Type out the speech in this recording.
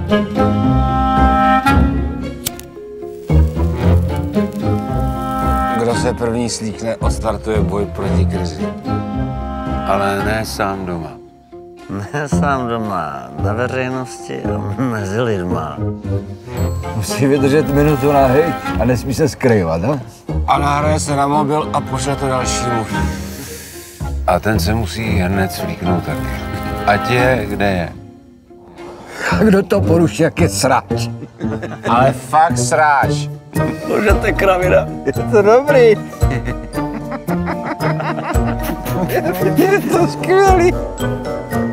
Kdo se první slíkne, odstartuje boj proti krizi. Ale ne sám doma. Ne sám doma, na veřejnosti a mezi lidma. Musí vydržet minutu na hejt a nesmí se skrývat, ne? A nahraje se na mobil a pošle to dalšímu. A ten se musí hned svlíknout taky. Ať je, kde je. A kdo to poruší, jak je sráč? Ale fakt sráč. Můžete, kravina. Je to dobrý. Je to skvělý.